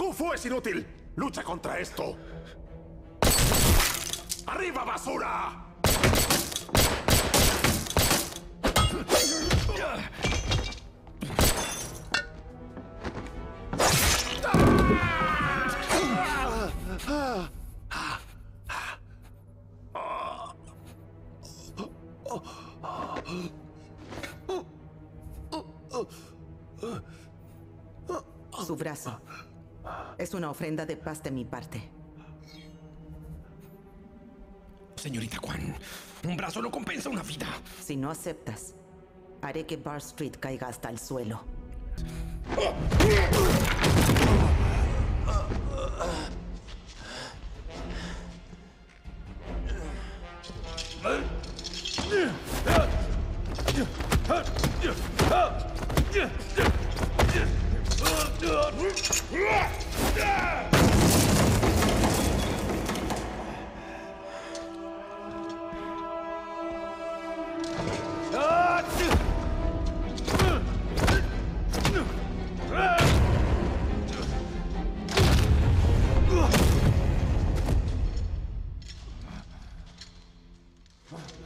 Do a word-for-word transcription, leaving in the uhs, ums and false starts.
¡Tu fu es inútil! ¡Lucha contra esto! ¡Arriba, basura! Su brazo es una ofrenda de paz de mi parte. Señorita Kwan, un brazo no compensa una vida. Si no aceptas, haré que Bar Street caiga hasta el suelo. Ah!